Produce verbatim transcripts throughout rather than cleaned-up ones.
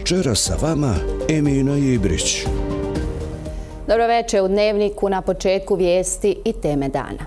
Večeras sa vama Emina Ibrić. Dobro večer, u Dnevniku na početku vijesti i teme dana.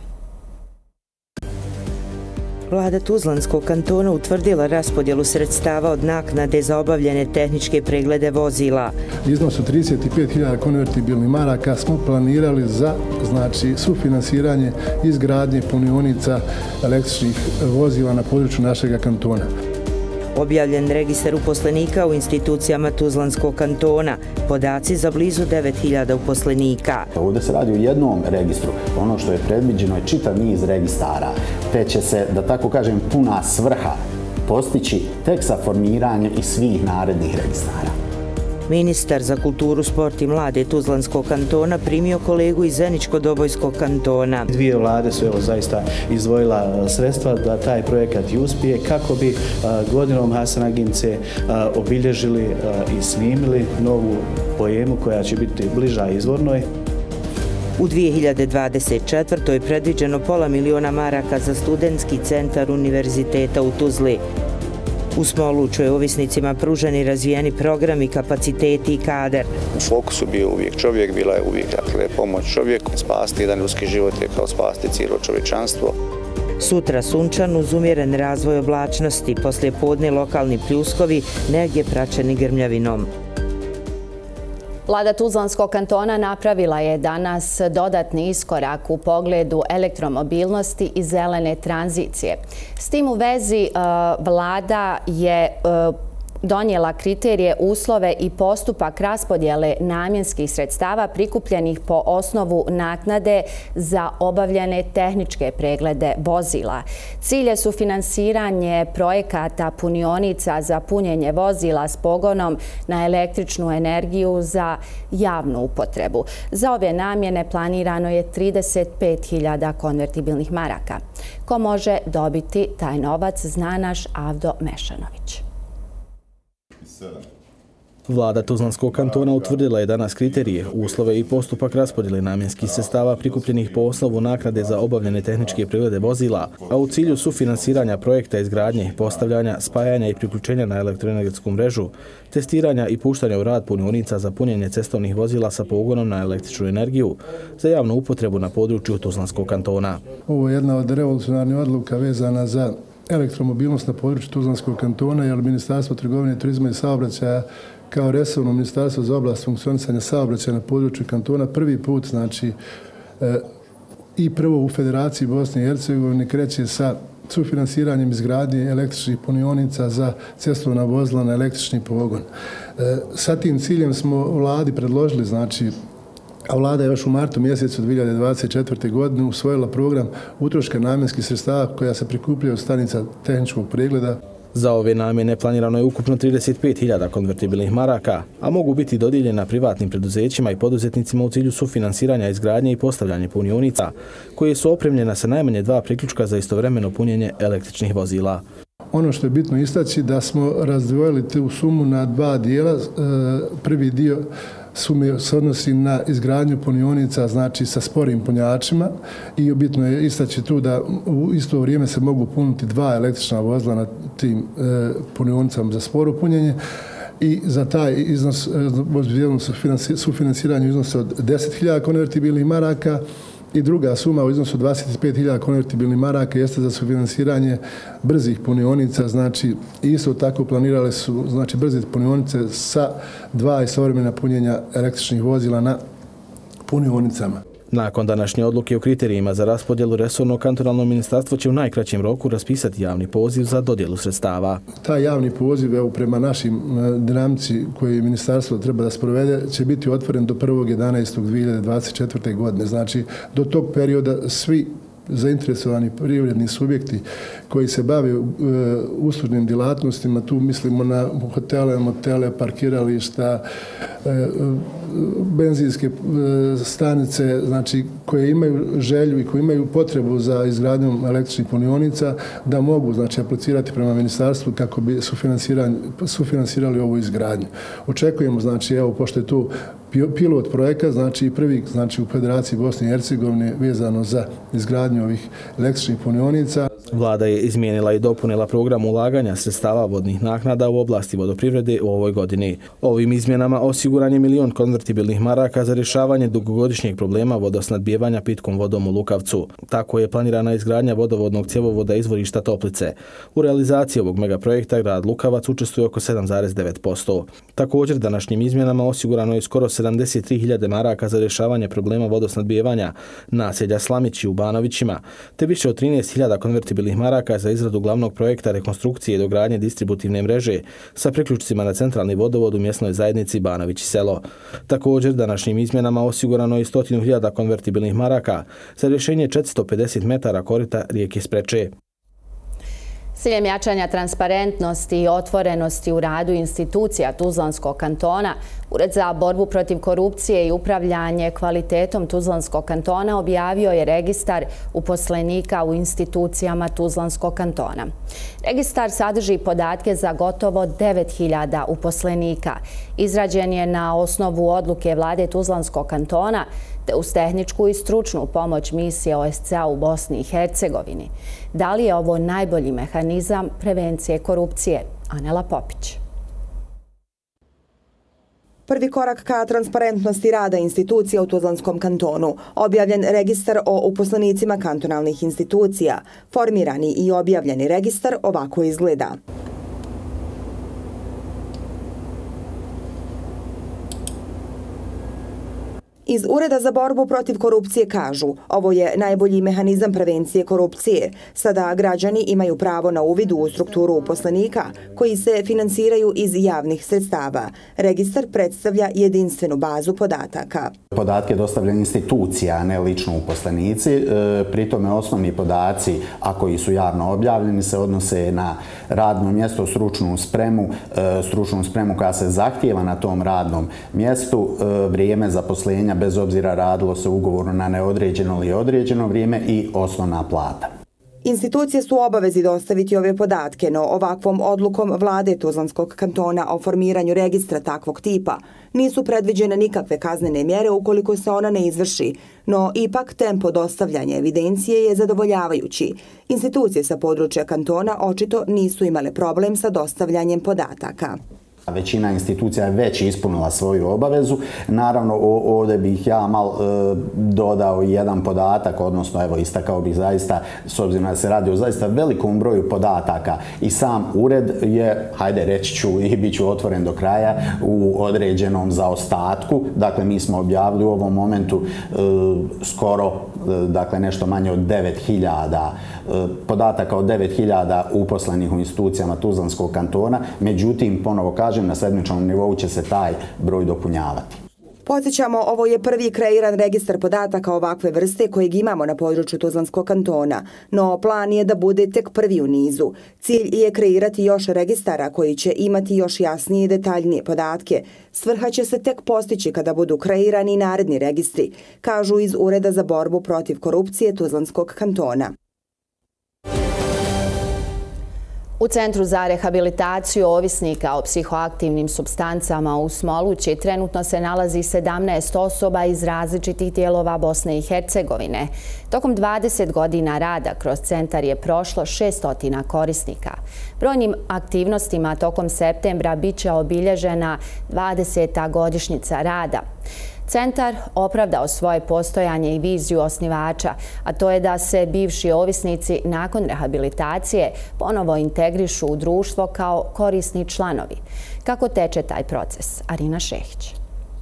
Vlada Tuzlanskog kantona utvrdila raspodjelu sredstava od naknade za obavljene tehničke preglede vozila. Iznos od trideset pet hiljada konvertibilnih maraka smo planirali za znači, sufinansiranje izgradnje punionica električnih vozila na području našeg kantona. Objavljen registar uposlenika u institucijama Tuzlanskog kantona. Podaci za blizu devet hiljada uposlenika. Ovdje se radi o jednom registru. Ono što je predviđeno je čitav niz registara, te će se, da tako kažem, puna svrha postići tek sa formiranjem i svih narednih registara. Ministar za kulturu, sport i mlade Tuzlanskog kantona primio kolegu iz Zeničko-Dobojskog kantona. Dvije vlade su evo zaista izdvojila sredstva da taj projekat i uspije kako bi godinom Hasan Agince obilježili i snimili novu poemu koja će biti bliža izvornoj. U dvije hiljade dvadeset četvrtoj predviđeno pola miliona maraka za studentski centar Univerziteta u Tuzli. U Smoluču je ovisnicima pruženi razvijeni programi, kapaciteti i kadar. U fokusu bio uvijek čovjek, bila je uvijek dakle, pomoć čovjeku. Spasti jedan ljudski život je kao spasti cijelo čovječanstvo. Sutra sunčan uz umjeren razvoj oblačnosti, poslije podne lokalni pljuskovi, negdje praćeni grmljavinom. Vlada Tuzlanskog kantona napravila je danas dodatni iskorak u pogledu elektromobilnosti i zelene tranzicije. S tim u vezi vlada je donijela kriterije, uslove i postupak raspodjele namjenskih sredstava prikupljenih po osnovu naknade za obavljene tehničke preglede vozila. Cilj je sufinansiranje projekata punionica za punjenje vozila s pogonom na električnu energiju za javnu upotrebu. Za ove namjene planirano je trideset pet hiljada konvertibilnih maraka. Ko može dobiti taj novac, zna naš Avdo Mešanović. Vlada Tuzlanskog kantona utvrdila je danas kriterije, uslove i postupak raspodjele namjenskih sredstava prikupljenih po osnovu naknade za obavljene tehničke preglede vozila, a u cilju sufinansiranja projekta izgradnje, postavljanja, spajanja i priključenja na elektroenergetsku mrežu, testiranja i puštanja u rad punionica za punjenje cestovnih vozila sa pogonom na električnu energiju za javnu upotrebu na području Tuzlanskog kantona. Ovo je jedna od revolucionarnih odluka vezana za elektromobilnost na području Tuzlanskog kantona, jer Ministarstvo trgovine, turizma i saobraćaja kao resorno ministarstvo za oblast funkcionisanja saobraćaja na području kantona prvi put, znači, e, i prvo u Federaciji Bosne i Hercegovine kreće sa sufinansiranjem izgradnje električnih punionica za cestovna vozila na električni pogon. E, sa tim ciljem smo vladi predložili, znači, a vlada je još u martu mjesecu dvije hiljade dvadeset četvrte. godine usvojila program utroška namjenskih sredstava koja se prikupljaju od stanica tehničkog pregleda. Za ove namjene planirano je ukupno trideset pet hiljada konvertibilnih maraka, a mogu biti dodijeljena privatnim preduzećima i poduzetnicima u cilju sufinansiranja izgradnje i postavljanja punionica, koje su opremljena sa najmanje dva priključka za istovremeno punjenje električnih vozila. Ono što je bitno istaći da smo razdvojili tu sumu na dva dijela. Prvi dio sume se odnosi na izgradnju punionica, znači sa sporim punjačima, i bitno je istaći tu da u isto vrijeme se mogu puniti dva električna vozila na tim punionicama za sporo punjenje. I za taj iznos, sufinansiranje iznosa od deset hiljada konvertibilnih maraka, i druga suma u iznosu dvadeset pet hiljada konvertibilnih maraka jeste za sufinansiranje brzih punionica, znači isto tako planirale su znači brze punionice sa dva istovremena punjenja električnih vozila na punionicama. Nakon današnje odluke o kriterijima za raspodjelu, resorno kantonalno ministarstvo će u najkraćem roku raspisati javni poziv za dodjelu sredstava. Taj javni poziv, evo, prema našim dinamici koji ministarstvo treba da sprovede, će biti otvoren do prvog jedanaestog dvije hiljade dvadeset četvrte. godine. Znači, do tog perioda svi zainteresovani privredni subjekti koji se bave uh, uslužnim djelatnostima, tu mislimo na hotele, motele, parkirališta, uh, benzinske uh, stanice, znači koje imaju želju i koje imaju potrebu za izgradnjom električnih punionica, da mogu znači aplicirati prema ministarstvu kako bi sufinansirali ovu izgradnju. Očekujemo, znači, evo, pošto je tu pilot projekat, znači prvi znači u Federaciji Bosne i Hercegovine vezano za izgradnju ovih električnih punionica. Vlada je izmijenila i dopunila program ulaganja sredstava vodnih naknada u oblasti vodoprivrede u ovoj godini. Ovim izmjenama osiguran je milion konvertibilnih maraka za rješavanje dugogodišnjeg problema vodosnadbijevanja pitkom vodom u Lukavcu. Tako je planirana izgradnja vodovodnog cjevovoda izvorišta Toplice. U realizaciji ovog megaprojekta grad Lukavac učestvuje oko sedam zarez devet posto. Također, današnjim izmjenama osigurano je skoro sedamdeset tri hiljade maraka za rješavanje problema vodosnadbijevanja naselja Slamići u Banovićima, te više od trinaest hiljada konvertibilnih maraka za izradu glavnog projekta rekonstrukcije i dogradnje distributivne mreže sa priključcima na centralni vodovod u mjesnoj zajednici Banović i selo. Također, današnjim izmjenama osigurano je sto hiljada konvertibilnih maraka za rješenje četiristo pedeset metara korita rijeke Spreče. S ciljem jačanja transparentnosti i otvorenosti u radu institucija Tuzlanskog kantona, Ured za borbu protiv korupcije i upravljanje kvalitetom Tuzlanskog kantona objavio je registar uposlenika u institucijama Tuzlanskog kantona. Registar sadrži podatke za gotovo devet hiljada uposlenika. Izrađen je na osnovu odluke vlade Tuzlanskog kantona te uz tehničku i stručnu pomoć misije O S C A u Bosni i Hercegovini. Da li je ovo najbolji mehanizam prevencije korupcije? Anela Popić. Prvi korak ka transparentnosti rada institucija u Tuzlanskom kantonu. Objavljen registar o uposlenicima kantonalnih institucija. Formirani i objavljeni registar ovako izgleda. Iz Ureda za borbu protiv korupcije kažu, ovo je najbolji mehanizam prevencije korupcije. Sada građani imaju pravo na uvid u strukturu uposlenika koji se finansiraju iz javnih sredstava. Registar predstavlja jedinstvenu bazu podataka. Podatke dostavlja institucija, a ne lično uposlenici. Pri tome osnovni podaci, a koji su javno objavljeni, se odnose na radno mjesto, stručnu spremu, stručnu spremu koja se zahtijeva na tom radnom mjestu, vrijeme zaposlenja bez obzira radilo se ugovorno na neodređeno ili određeno vrijeme i osnovna plata. Institucije su u obavezi dostaviti ove podatke, no ovakvom odlukom vlade Tuzlanskog kantona o formiranju registra takvog tipa nisu predviđene nikakve kaznene mjere ukoliko se ona ne izvrši, no ipak tempo dostavljanja evidencije je zadovoljavajući. Institucije sa područja kantona očito nisu imale problem sa dostavljanjem podataka. Većina institucija je već ispunila svoju obavezu. Naravno, ovdje bih ja mal e, dodao jedan podatak, odnosno evo istakao bih zaista, s obzirom da se radi o zaista velikom broju podataka i sam ured je, hajde reći ću i bit ću otvoren do kraja, u određenom zaostatku. Dakle, mi smo objavili u ovom momentu e, skoro, e, dakle nešto manje od devet hiljada e, podataka od devet hiljada uposlenih u institucijama Tuzlanskog kantona. Međutim, ponovo kažem, na sedmičnom nivou će se taj broj dopunjavati. Podsjećamo, ovo je prvi kreiran registar podataka ovakve vrste kojeg imamo na području Tuzlanskog kantona, no plan je da bude tek prvi u nizu. Cilj je kreirati još registara koji će imati još jasnije i detaljnije podatke. Svrha će se tek postići kada budu kreirani naredni registri, kažu iz Ureda za borbu protiv korupcije Tuzlanskog kantona. U Centru za rehabilitaciju ovisnika o psihoaktivnim supstancama u Smolući trenutno se nalazi sedamnaest osoba iz različitih dijelova Bosne i Hercegovine. Tokom dvadeset godina rada kroz centar je prošlo šesto korisnika. Brojnim aktivnostima tokom septembra bit će obilježena dvadeseta godišnjica rada. Centar opravdao svoje postojanje i viziju osnivača, a to je da se bivši ovisnici nakon rehabilitacije ponovo integrišu u društvo kao korisni članovi. Kako teče taj proces? Arina Šehić.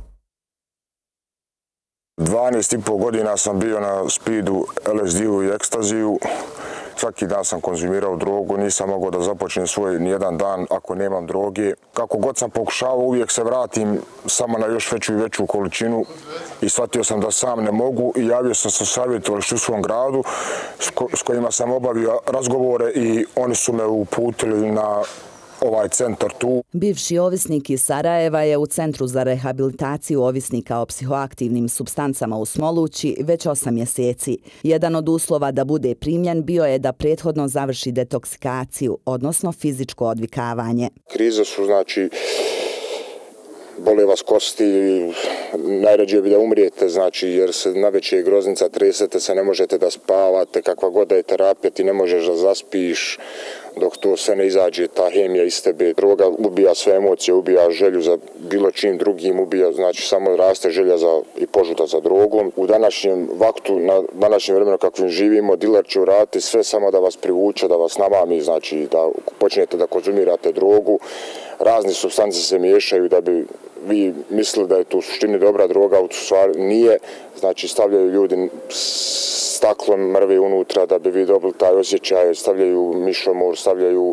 dvanaest i po godina sam bio na spidu, L S D-u i ekstaziju. Svaki dan sam konzumirao drogu, nisam mogao da započnem svoj nijedan dan ako nemam droge. Kako god sam pokušavao, uvijek se vratim samo na još veću i veću količinu i shvatio sam da sam ne mogu i javio sam se savjetovalištu u svom gradu s kojima sam obavio razgovore i oni su me uputili na ovaj centar tu. Bivši ovisnik iz Sarajeva je u Centru za rehabilitaciju ovisnika o psihoaktivnim supstancama u Smolući već osam mjeseci. Jedan od uslova da bude primljen bio je da prethodno završi detoksikaciju, odnosno fizičko odvikavanje. Krize su, znači, bole vas kosti, najrađe bi da umrijete, znači, jer se navečer je groznica, tresete se, ne možete da spavate, kakva god da je terapija, ti ne možeš da zaspiš, dok to sve ne izađe, ta hemija iz tebe. Droga ubija sve emocije, ubija želju za bilo čim drugim, ubija, znači samo raste želja za, i požuda za drogom. U današnjem vaktu, na današnjem vremenu kakvim živimo, diler će uraditi sve samo da vas privuče, da vas namami, znači da počnete da konzumirate drogu. Razne supstance se miješaju da bi vi mislili da je to u suštini dobra droga, u stvari nije. Znači stavljaju ljudi staklo mrve unutra da bi vi dobili taj osjećaj, stavljaju mišomor, stavljaju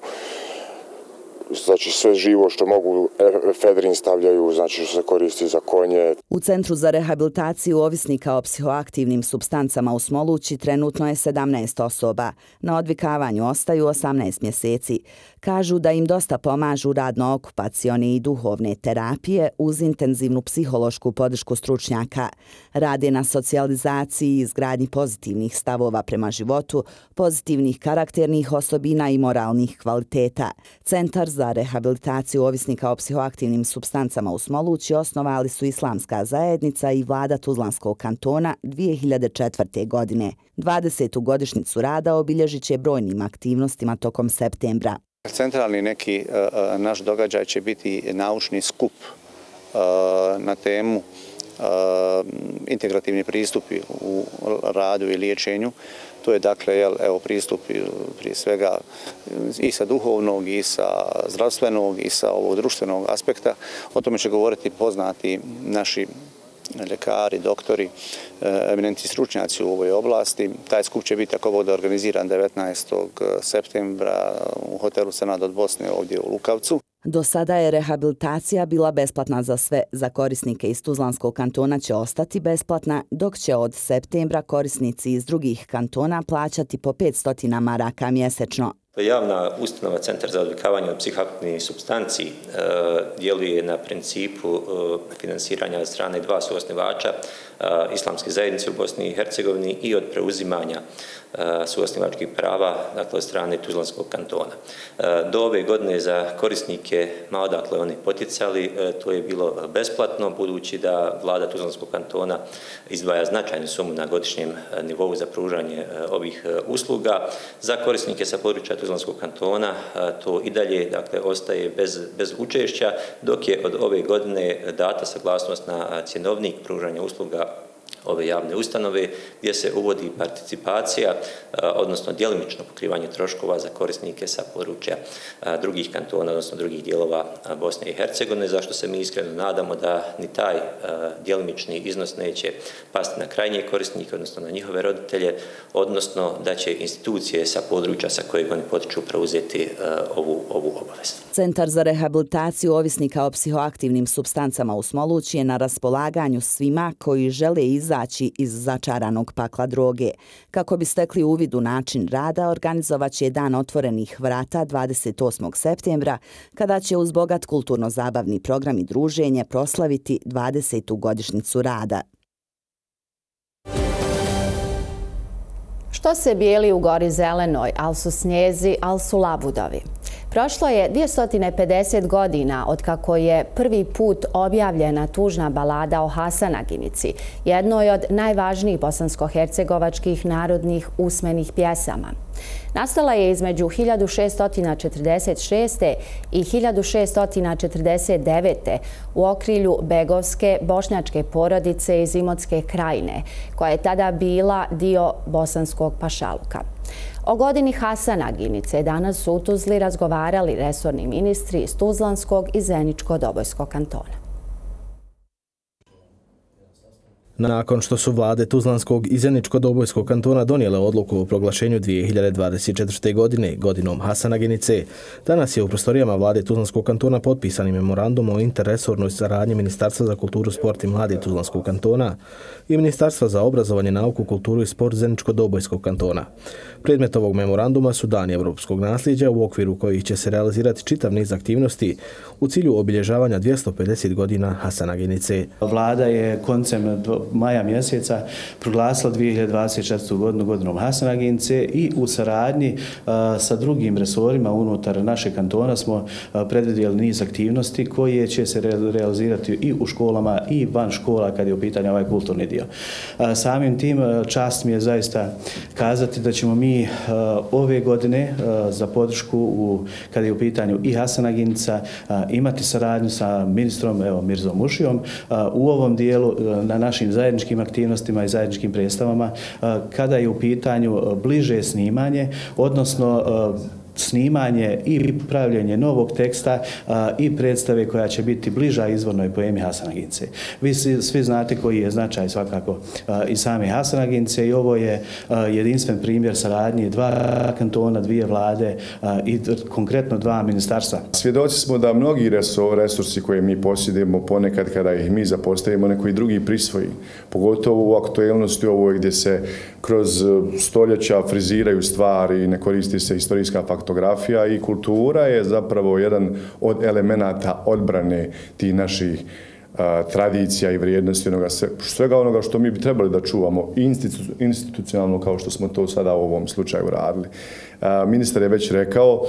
znači sve živo što mogu, efedrin stavljaju, znači što se koristi za konje. U Centru za rehabilitaciju ovisnika o psihoaktivnim supstancama u Smolući trenutno je sedamnaest osoba. Na odvikavanju ostaju osamnaest mjeseci. Kažu da im dosta pomažu radno-okupacione i duhovne terapije uz intenzivnu psihološku podršku stručnjaka. Rade na socijalizaciji i izgradnji pozitivnih stavova prema životu, pozitivnih karakternih osobina i moralnih kvaliteta. Centar za rehabilitaciju ovisnika o psihoaktivnim supstancama u Smolući osnovali su Islamska zajednica i vlada Tuzlanskog kantona dvije hiljade četvrte. godine. dvadesetu godišnjicu rada obilježit će brojnim aktivnostima tokom septembra. Centralni neki uh, naš događaj će biti naučni skup uh, na temu uh, integrativni pristupi u radu i liječenju. To je dakle jel, evo, pristupi prije svega i sa duhovnog, i sa zdravstvenog, i sa ovog društvenog aspekta. O tome će govoriti poznati naši ljekari, doktori, eminentni stručnjaci u ovoj oblasti. Taj skup će biti tako da organiziran devetnaestog septembra u hotelu Senat od Bosne ovdje u Lukavcu. Do sada je rehabilitacija bila besplatna za sve. Za korisnike iz Tuzlanskog kantona će ostati besplatna, dok će od septembra korisnici iz drugih kantona plaćati po petsto maraka mjesečno. Javna ustanova Centar za odvikavanje od psihoaktivnih supstanci e, djeluje na principu e, finansiranja od strane dva suosnivača, e, Islamske zajednice u Bosni i Hercegovini i od preuzimanja e, suosnivačkih prava, dakle od strane Tuzlanskog kantona. E, do ove godine za korisnike, ma odakle oni poticali, e, to je bilo besplatno, budući da vlada Tuzlanskog kantona izdvaja značajnu sumu na godišnjem nivou za pružanje e, ovih e, usluga. Za korisnike sa područja Tuzlanskog kantona to i dalje dakle, ostaje bez, bez učešća, dok je od ove godine data saglasnost na cjenovnik pružanja usluga ove javne ustanove, gdje se uvodi participacija, odnosno djelimično pokrivanje troškova za korisnike sa područja drugih kantona, odnosno drugih dijelova Bosne i Hercegovine, zašto se mi iskreno nadamo da ni taj djelimični iznos neće pasti na krajnje korisnike, odnosno na njihove roditelje, odnosno da će institucije sa područja sa kojeg oni potiču preuzeti ovu, ovu obavezu. Centar za rehabilitaciju ovisnika o psihoaktivnim supstancama u Smolući je na raspolaganju svima koji žele izaći iz začaranog pakla droge. Kako bi stekli uvid u način rada, organizovat će Dan otvorenih vrata dvadeset osmog septembra, kada će uz bogat kulturno-zabavni program i druženje proslaviti dvadesetu godišnjicu rada. Što se bijeli u gori zelenoj, al su snijezi, al su labudovi. Prošlo je dvjesto pedeset godina od kako je prvi put objavljena tužna balada o Hasanaginici, jednoj od najvažnijih bosansko-hercegovačkih narodnih usmenih pjesama. Nastala je između hiljadu šeststo četrdeset šeste. i hiljadu šeststo četrdeset devete. u okrilju begovske bošnjačke porodice iz Imotske krajine, koja je tada bila dio bosanskog pašaluka. O godini Hasanaginice danas su u Tuzli razgovarali resorni ministri iz Tuzlanskog i Zeničko-Dobojskog kantona. Nakon što su vlade Tuzlanskog i Zeničko-Dobojskog kantona donijele odluku o proglašenju dvije hiljade dvadeset četvrte. godine godinom Hasanaginice, danas je u prostorijama vlade Tuzlanskog kantona potpisani memorandum o interresornoj saradnji Ministarstva za kulturu, sport i mlade Tuzlanskog kantona i Ministarstva za obrazovanje, nauku, kulturu i sport Zeničko-Dobojskog kantona. Predmet ovog memoranduma su dani evropskog nasljeđa, u okviru kojih će se realizirati čitav niz aktivnosti u cilju obilježavanja dvjesto pedeset godina Hasanaginice. Vlada je koncem maja mjeseca proglasila dvije hiljade dvadeset četvrtu. godinu godinom Hasanaginice i u saradnji sa drugim resorima unutar našeg kantona smo predvidjeli niz aktivnosti koje će se realizirati i u školama i van škola kad je u pitanju ovaj kulturni dio. Samim tim čast mi je zaista kazati da ćemo mi ove godine za podršku u, kad je u pitanju i Hasanaginica imati saradnju sa ministrom evo, Mirzom Mušijom u ovom dijelu na našim zajedničkim aktivnostima i zajedničkim predstavama kada je u pitanju bliže snimanje, odnosno snimanje i pravljenje novog teksta a, i predstave koja će biti bliža izvornoj poemi Hasanaginice. Vi svi, svi znate koji je značaj svakako a, i same Hasanaginice i ovo je a, jedinstven primjer saradnje dva kantona, dvije vlade a, i konkretno dva ministarstva. Svjedoci smo da mnogi resursi koje mi posjedimo ponekad kada ih mi zapostavimo neko i drugi prisvoji, pogotovo u aktuelnosti ovoj gdje se kroz stoljeća friziraju stvari i ne koristi se istorijska faktorija. Fotografija i kultura je zapravo jedan od elemenata odbrane tih naših a, tradicija i vrijednosti, onoga, svega onoga što mi bi trebali da čuvamo institu, institucionalno kao što smo to sada u ovom slučaju radili. A, ministar je već rekao,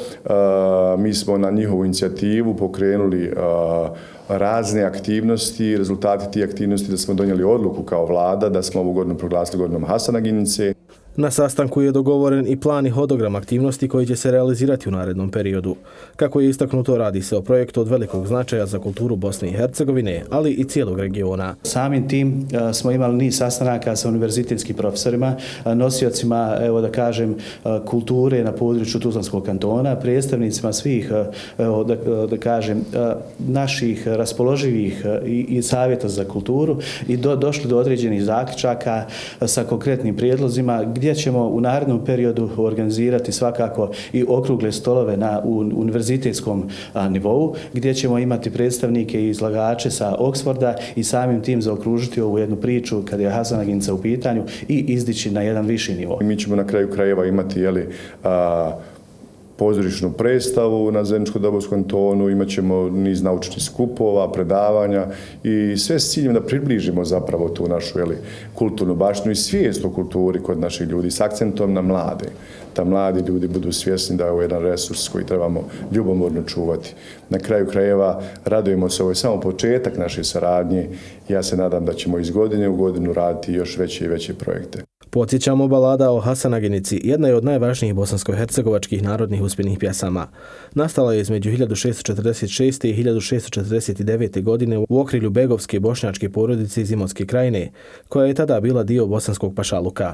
a, mi smo na njihovu inicijativu pokrenuli a, razne aktivnosti, rezultati tih aktivnosti da smo donijeli odluku kao vlada da smo ovu godinu proglasili godinom Hasanaginice. Na sastanku je dogovoren i plan i hodogram aktivnosti koji će se realizirati u narednom periodu. Kako je istaknuto, radi se o projektu od velikog značaja za kulturu Bosne i Hercegovine, ali i cijelog regiona. Samim tim smo imali niz sastanaka sa univerzitetskim profesorima, nosiocima, evo da kažem, kulture na području Tuzlanskog kantona, predstavnicima svih, evo da, da kažem, naših raspoloživih i, i savjeta za kulturu i do, došli do određenih zaključaka sa konkretnim prijedlozima gdje ćemo u narednom periodu organizirati svakako i okrugle stolove na u univerzitetskom a, nivou, gdje ćemo imati predstavnike i izlagače sa Oxforda i samim tim zaokružiti ovu jednu priču kad je Hasanaginica u pitanju i izdići na jedan viši nivo. Mi ćemo na kraju krajeva imati jeli, a, pozorišnu predstavu na Zeničko-Dobojskom kantonu, imat ćemo niz naučnih skupova, predavanja i sve s ciljem da približimo zapravo tu našu jeli, kulturnu baštinu i svijest o kulturi kod naših ljudi s akcentom na mlade. Da mladi ljudi budu svjesni da je ovo jedan resurs koji trebamo ljubomorno čuvati. Na kraju krajeva radujemo se, ovo je samo početak naše saradnje i ja se nadam da ćemo iz godine u godinu raditi još veće i veće projekte. Podsjećamo, balada o Hasanaginici jedna je od najvažnijih bosansko-hercegovačkih narodnih uspjenih pjesama. Nastala je između hiljadu šeststo četrdeset šeste. i hiljadu šeststo četrdeset devete. godine u okrilju begovske bošnjačke porodice iz Imotske krajine, koja je tada bila dio bosanskog pašaluka.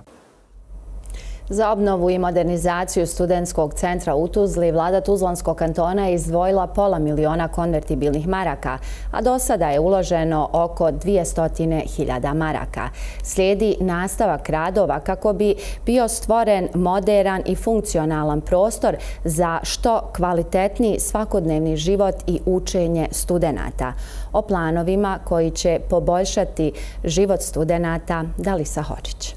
Za obnovu i modernizaciju studentskog centra u Tuzli vlada Tuzlanskog kantona je izdvojila pola miliona konvertibilnih maraka, a do sada je uloženo oko dvjesto hiljada maraka. Slijedi nastavak radova kako bi bio stvoren moderan i funkcionalan prostor za što kvalitetniji svakodnevni život i učenje studenata. O planovima koji će poboljšati život studenata Dalisa Hočić.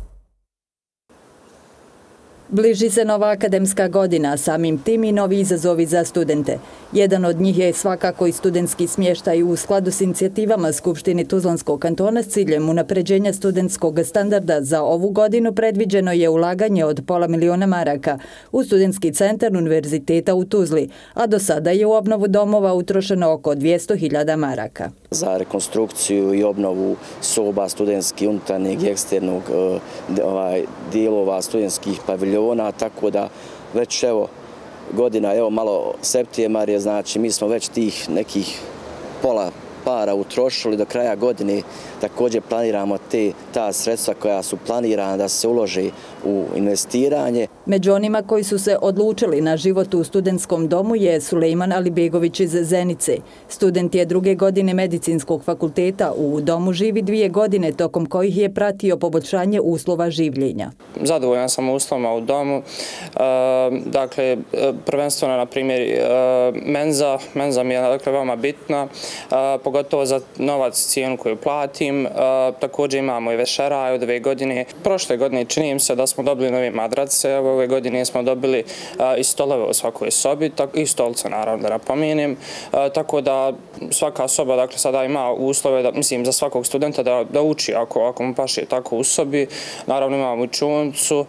Bliži se nova akademska godina, samim tim i novi izazovi za studente. Jedan od njih je svakako i studentski smještaj u skladu s inicijativama Skupštine Tuzlanskog kantona s ciljem unapređenja studentskog standarda. Za ovu godinu predviđeno je ulaganje od pola miliona maraka u studentski centar Univerziteta u Tuzli, a do sada je u obnovu domova utrošeno oko dvjesto hiljada maraka. Za rekonstrukciju i obnovu soba studentskih, unutarnjeg i eksternog ovaj, dijelova studentskih paviljona, tako da već evo godina, evo malo septembar je, znači mi smo već tih nekih pola para utrošili do kraja godine. Također planiramo te, ta sredstva koja su planirana da se ulože u investiranje. Među onima koji su se odlučili na život u studentskom domu je Sulejman Alibegović iz Zenice. Student je druge godine medicinskog fakulteta. U domu živi dvije godine, tokom kojih je pratio poboljšanje uslova življenja. Zadovoljan sam uslovima u domu. Dakle, prvenstveno, na primjer, menza. Menza mi je dakle veoma bitna. pogotovo za novac cijenu koju platim. Također imamo i večeraj od ove godine. Prošle godine čini se da smo dobili nove madrace, ove godine smo dobili i stolove u svakoj sobi, i stolce naravno da napomenem, tako da svaka soba dakle sada ima uslove da, mislim, za svakog studenta da, da uči ako, ako mu paše tako u sobi. Naravno imamo učunicu,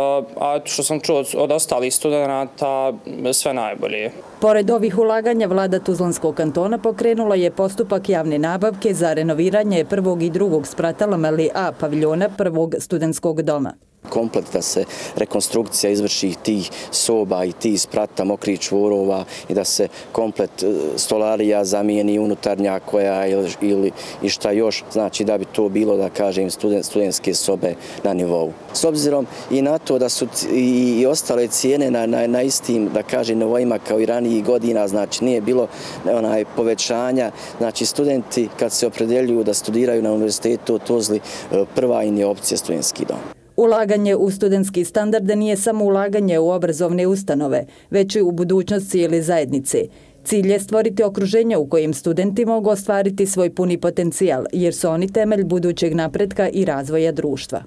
a što sam čuo od ostalih studenta sve najbolje. Pored ovih ulaganja, vlada Tuzlanskog kantona pokrenula je postupak javne nabavke za renoviranje prvog i drugog sprata Lameli A paviljona prvog studentskog doma. Komplet da se rekonstrukcija izvrši tih soba i tih sprata, mokrih čvorova i da se komplet stolarija zamijeni unutarnja koja ili i šta još, znači da bi to bilo, da kažem, studentske sobe na nivou. S obzirom i na to da su i ostale cijene na, na, na istim, da kažem, nivoima kao i ranijih godina, znači nije bilo onaj povećanja, znači studenti kad se opredeljuju da studiraju na univerzitetu u Tuzli, prva im je opcija studentski dom. Ulaganje u studentski standarde nije samo ulaganje u obrazovne ustanove, već i u budućnost cijele zajednice. Cilj je stvoriti okruženje u kojem studenti mogu ostvariti svoj puni potencijal, jer su oni temelj budućeg napretka i razvoja društva.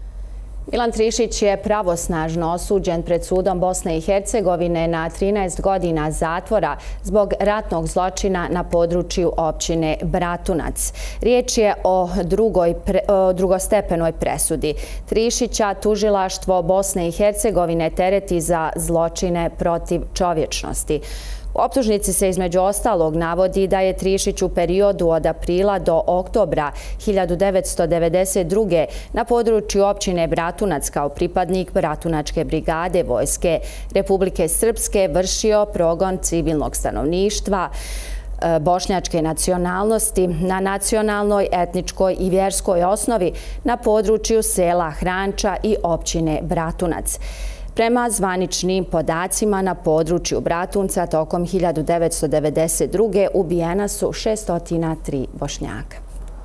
Milan Trišić je pravosnažno osuđen pred sudom Bosne i Hercegovine na trinaest godina zatvora zbog ratnog zločina na području općine Bratunac. Riječ je o drugoj pre, o drugostepenoj presudi. Trišića tužilaštvo Bosne i Hercegovine tereti za zločine protiv čovječnosti. U optužnici se između ostalog navodi da je Trišić u periodu od aprila do oktobra hiljadu devetsto devedeset druge. na području općine Bratunac kao pripadnik Bratunačke brigade Vojske Republike Srpske vršio progon civilnog stanovništva bošnjačke nacionalnosti na nacionalnoj, etničkoj i vjerskoj osnovi na području sela Hranča i općine Bratunac. Prema zvaničnim podacima na području Bratunca tokom hiljadu devetsto devedeset druge. ubijena su šesto tri Bošnjaka.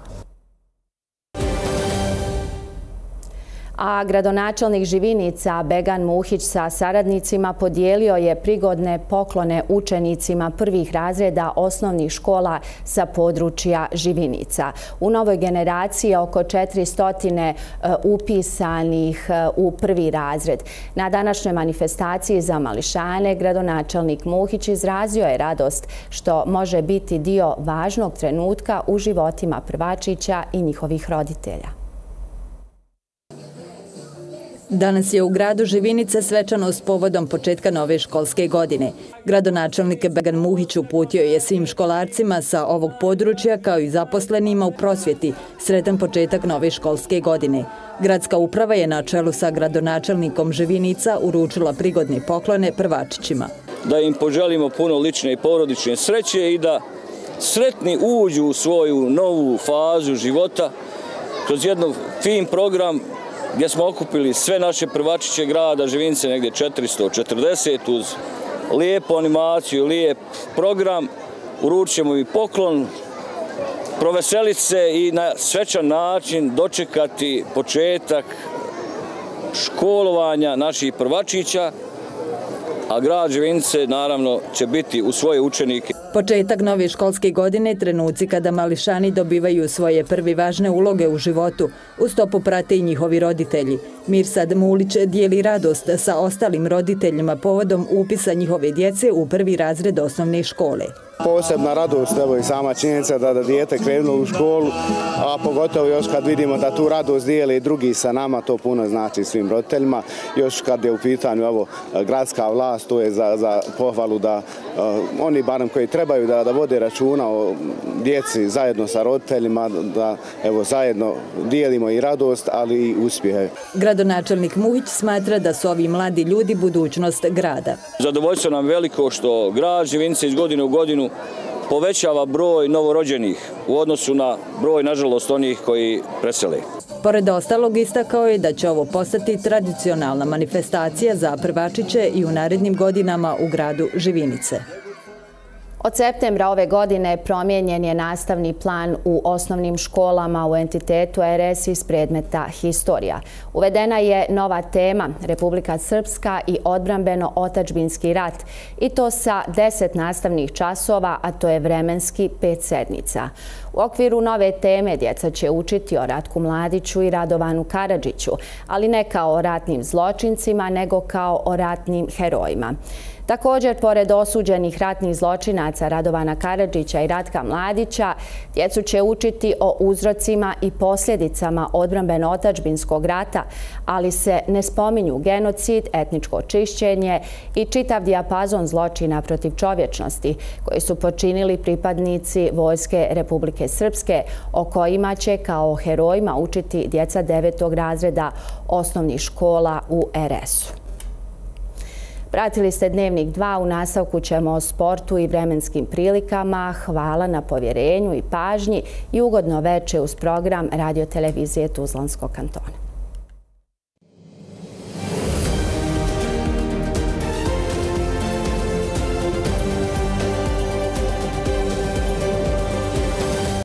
A gradonačelnik Živinica Began Muhić sa saradnicima podijelio je prigodne poklone učenicima prvih razreda osnovnih škola sa područja Živinica. U novoj generaciji je oko četiristo upisanih u prvi razred. Na današnjoj manifestaciji za mališane gradonačelnik Muhić izrazio je radost što može biti dio važnog trenutka u životima prvačića i njihovih roditelja. Danas je u gradu Živinica svečanost povodom početka nove školske godine. Gradonačelnik Began Muhić uputio je svim školarcima sa ovog područja kao i zaposlenima u prosvjeti sretan početak nove školske godine. Gradska uprava je na čelu sa gradonačelnikom Živinica uručila prigodne poklone prvačićima. Da im poželimo puno lične i porodične sreće i da sretni uđu u svoju novu fazu života kroz jedan fin program gdje smo okupili sve naše prvačiće grada Živinice, negdje četiristo četrdeset, uz lijepu animaciju, lijep program. Uručimo i poklon, proveseliti se i na svečan način dočekati početak školovanja naših prvačića, a grad Živinice naravno će biti u svoje učenike. Početak nove školske godine trenuci kada mališani dobivaju svoje prvi važne uloge u životu. U stopu prate i njihovi roditelji. Mirsad Mulić dijeli radost sa ostalim roditeljima povodom upisa njihove djece u prvi razred osnovne škole. Posebna radost, evo i sama činjenica da, da dijete krenulo u školu, a pogotovo još kad vidimo da tu radost dijeli i drugi sa nama, to puno znači svim roditeljima. Još kad je u pitanju evo, gradska vlast, to je za, za pohvalu da uh, oni barem koji trebaju da, da vode računa o djeci zajedno sa roditeljima, da evo, zajedno dijelimo i radost, ali i uspjehe. Gradonačelnik Muhić smatra da su ovi mladi ljudi budućnost grada. Zadovoljstvo nam veliko što grad Živinice iz godine u godinu povećava broj novorođenih u odnosu na broj, nažalost, onih koji presele. Pored ostalog istakao je da će ovo postati tradicionalna manifestacija za prvačiće i u narednim godinama u gradu Živinice. Od septembra ove godine promijenjen je nastavni plan u osnovnim školama u entitetu R S iz predmeta Historija. Uvedena je nova tema Republika Srpska i odbrambeno-otačbinski rat, i to sa deset nastavnih časova, a to je vremenski pet sedmica. U okviru nove teme djeca će učiti o Ratku Mladiću i Radovanu Karadžiću, ali ne kao o ratnim zločincima, nego kao o ratnim herojima. Također, pored osuđenih ratnih zločinaca Radovana Karadžića i Ratka Mladića, djecu će učiti o uzrocima i posljedicama odbrambeno-otačbinskog rata, ali se ne spominju genocid, etničko čišćenje i čitav dijapazon zločina protiv čovječnosti koji su počinili pripadnici Vojske Republike Srpske, o kojima će kao herojima učiti djeca devetog razreda osnovnih škola u R S-u. Pratili ste Dnevnik dva, u nastavku ćemo o sportu i vremenskim prilikama. Hvala na povjerenju i pažnji i ugodno veče uz program Radio televizije Tuzlanskog kantona.